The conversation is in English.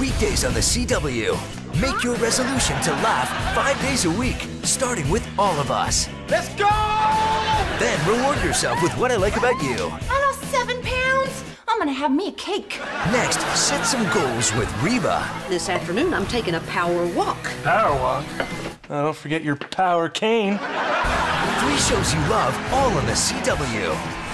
weekdays on the CW. Make your resolution to laugh 5 days a week, starting with All of Us. Let's go! Then reward yourself with What I Like About You. I lost 7 pounds. I'm gonna have me a cake. Next, set some goals with Reba. This afternoon, I'm taking a power walk. Power walk. Oh, don't forget your power cane. 3 shows you love, all on the CW.